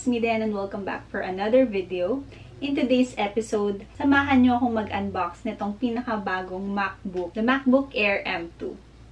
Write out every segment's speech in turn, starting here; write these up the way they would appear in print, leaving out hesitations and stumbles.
it's me Dan and welcome back for another video. In today's episode, samahan nyo akong mag-unbox nitong pinakabagong MacBook, the MacBook Air M2.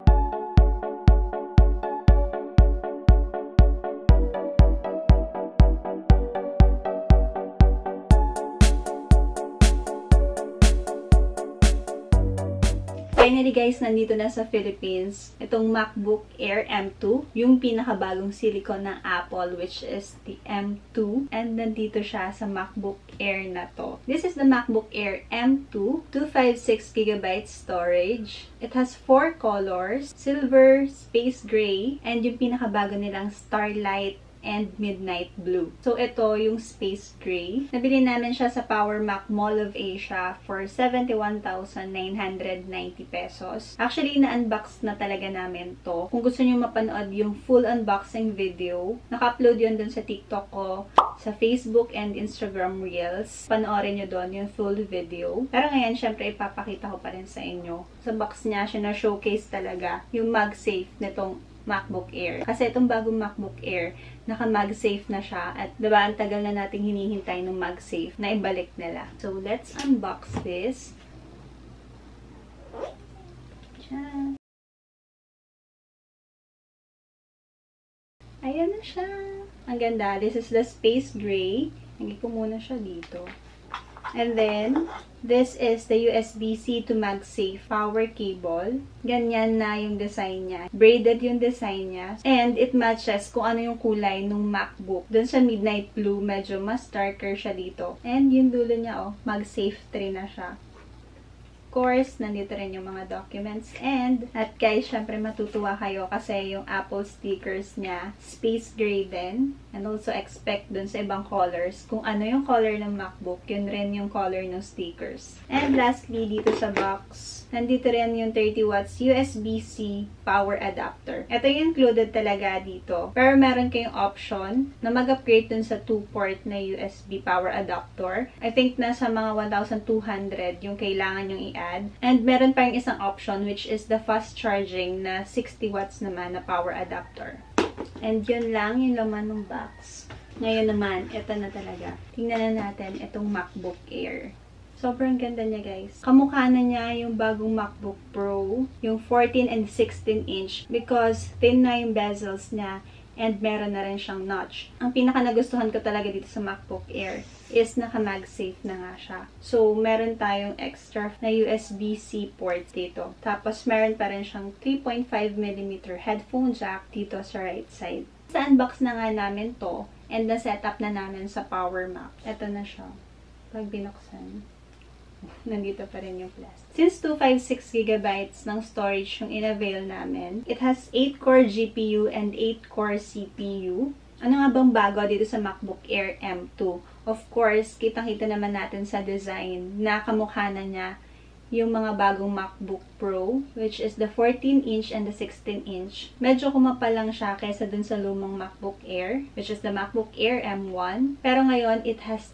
Finally guys, nandito na sa Philippines itong MacBook Air M2, yung pinakabagong silicon ng Apple, which is the M2. And nandito siya sa MacBook Air na to. This is the MacBook Air M2, 256GB storage. It has 4 colors, silver, space gray, and yung pinakabago nilang Starlight and Midnight Blue. So, ito yung Space Gray. Nabili namin siya sa Power Mac Mall of Asia for 71,990 pesos. Actually, na-unbox na talaga namin to. Kung gusto nyo mapanood yung full unboxing video, naka-upload yun dun sa TikTok ko, sa Facebook and Instagram Reels. Panoorin nyo dun yung full video. Pero ngayon, syempre, ipapakita ko pa rin sa inyo. Sa box niya, siya na-showcase talaga yung MagSafe nitong MacBook Air. Kasi itong bagong MacBook Air, naka-MagSafe na siya. At diba, ang tagal na nating hinihintay ng MagSafe na ibalik nila. So, let's unbox this. Diyan. Ayan na siya. Ang ganda. This is the Space Gray. Hangin ko muna siya dito. And then, this is the USB-C to MagSafe power cable. Ganyan na yung design niya. Braided yung design niya. And it matches kung ano yung kulay ng MacBook. Dun sa Midnight Blue, medyo mas darker siya dito. And yung dulo niya, oh, MagSafe 3 na siya. Of course, nandito rin yung mga documents. And, at guys, syempre matutuwa kayo kasi yung Apple stickers niya, space gray din. And also expect dun sa ibang colors. Kung ano yung color ng MacBook, yun rin yung color ng stickers. And lastly, dito sa box, nandito rin yung 30 watts USB-C power adapter. Ito yung included talaga dito. Pero meron kayong option na mag-upgrade dun sa 2-port na USB power adapter. I think nasa mga 1,200 yung kailangan yung i-add. And meron pa yung isang option which is the fast charging na 60 watts naman na power adapter. And yun lang yung laman ng box. Ngayon naman, ito na talaga. Tingnan na natin itong MacBook Air. Sobrang ganda niya guys. Kamukha na niya yung bagong MacBook Pro, yung 14 and 16 inch because thin na yung bezels niya and meron na rin siyang notch. Ang pinaka nagustuhan ko talaga dito sa MacBook Air is naka-MagSafe na nga siya. So, meron tayong extra na USB-C port dito. Tapos, meron pa rin siyang 3.5mm headphone jack dito sa right side. Sa unbox na nga namin to and na-setup na namin sa Power Mac. Ito na siya. Pag binuksan, nandito pa rin yung plastic. Since 256GB ng storage yung in-avail namin, it has 8-core GPU and 8-core CPU. Ano nga bang bago dito sa MacBook Air M2? Of course, kitang-kita naman natin sa design na kamukha na niya yung mga bagong MacBook Pro, which is the 14-inch and the 16-inch. Medyo kumapal lang siya kaysa dun sa lumang MacBook Air, which is the MacBook Air M1. Pero ngayon, it has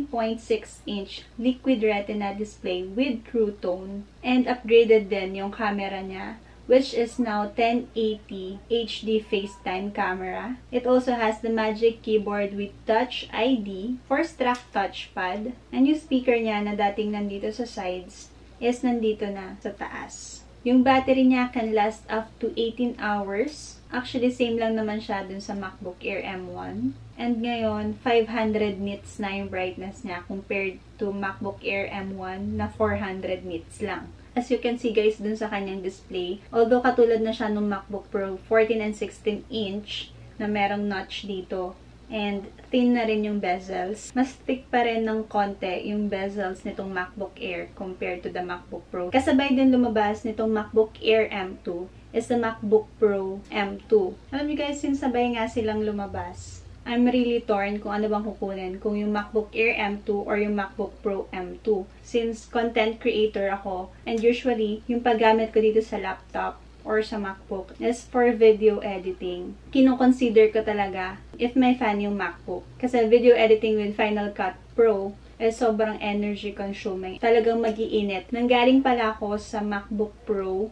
13.6-inch Liquid Retina display with True Tone. And upgraded din yung camera niya, which is now 1080 HD FaceTime camera. It also has the Magic Keyboard with Touch ID, Force-Track touchpad, and yung speaker niya na dating nandito sa sides is nandito na sa taas. Yung battery niya can last up to 18 hours. Actually, same lang naman siya dun sa MacBook Air M1. And ngayon, 500 nits na yung brightness niya compared to MacBook Air M1 na 400 nits lang. As you can see guys, dun sa kanyang display, although katulad na siya ng MacBook Pro 14 and 16 inch na merong notch dito, and thin na rin yung bezels, mas thick pa rin ng konti yung bezels nitong MacBook Air compared to the MacBook Pro. Kasabay din lumabas nitong MacBook Air M2 is the MacBook Pro M2. Alam niyo guys, since sabay nga silang lumabas, I'm really torn kung ano bang kukunin, kung yung MacBook Air M2 or yung MacBook Pro M2. Since content creator ako, and usually, yung paggamit ko dito sa laptop or sa MacBook is for video editing. Kino-consider ko talaga if may fan yung MacBook. Kasi video editing with Final Cut Pro sobrang energy consuming. Talagang mag-iinit. Nanggaling pala ako sa MacBook Pro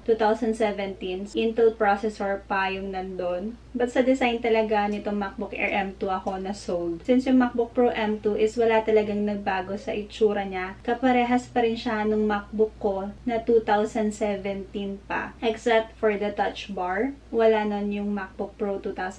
2017. Intel processor pa yung nandun. But sa design talaga nitong MacBook Air M2 ako na sold. Since yung MacBook Pro M2 is wala talagang nagbago sa itsura niya, kaparehas pa rin siya nung MacBook ko na 2017 pa. Except for the touch bar. Wala nun yung MacBook Pro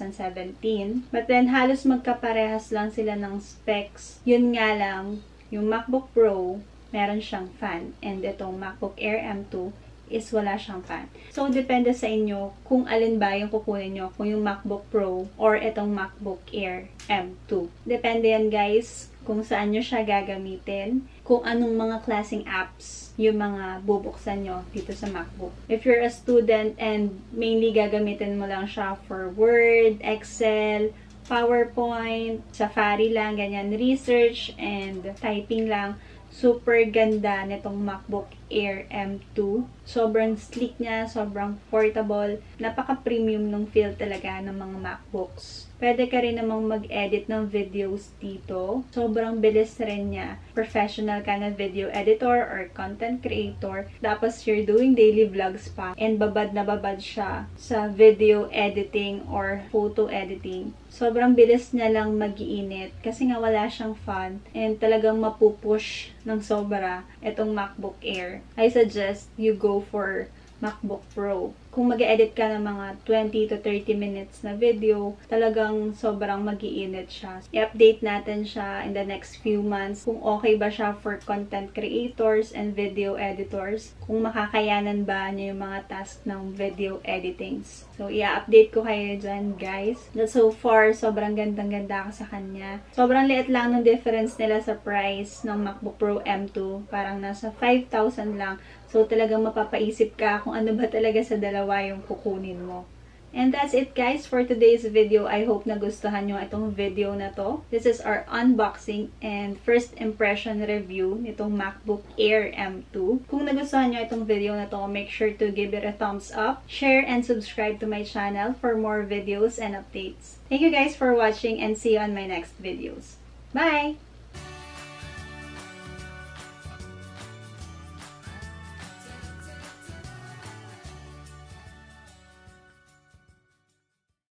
2017. But then, halos magkaparehas lang sila ng specs. Yun nga lang, yung MacBook Pro, meron siyang fan. And itong MacBook Air M2 is wala siyang fan. So, depende sa inyo kung alin ba yung kukunin nyo. Kung yung MacBook Pro or itong MacBook Air M2. Depende yan guys kung saan nyo siya gagamitin. Kung anong mga klaseng apps yung mga bubuksan nyo dito sa MacBook. If you're a student and mainly gagamitin mo lang siya for Word, Excel, PowerPoint, Safari lang, ganyan, research, and typing lang, super ganda nitong MacBook Air M2. Sobrang sleek niya, sobrang portable. Napaka-premium nung feel talaga ng mga MacBooks. Pwede ka rin namang mag-edit ng videos dito. Sobrang bilis rin niya. Professional ka na video editor or content creator. Tapos you're doing daily vlogs pa. And babad na babad siya sa video editing or photo editing. Sobrang bilis niya lang mag-iinit kasi nga wala siyang fan and talagang mapupush ng sobra itong MacBook Air. I suggest you go for MacBook Pro. Kung mag-edit ka ng mga 20 to 30 minutes na video, talagang sobrang mag-iinit siya. I-update natin siya in the next few months kung okay ba siya for content creators and video editors. Kung makakayanan ba niya yung mga task ng video editings. So, i-update ko kayo dyan, guys. But so far, sobrang gandang-ganda ka sa kanya. Sobrang liit lang ng difference nila sa price ng MacBook Pro M2. Parang nasa 5,000 lang. So, talagang mapapaisip ka kung ano ba talaga sa dalawa yung kukunin mo. And that's it guys for today's video. I hope nagustuhan nyo itong video na to. This is our unboxing and first impression review nitong MacBook Air M2. Kung nagustuhan nyo itong video na to, make sure to give it a thumbs up, share, and subscribe to my channel for more videos and updates. Thank you guys for watching and see you on my next videos. Bye!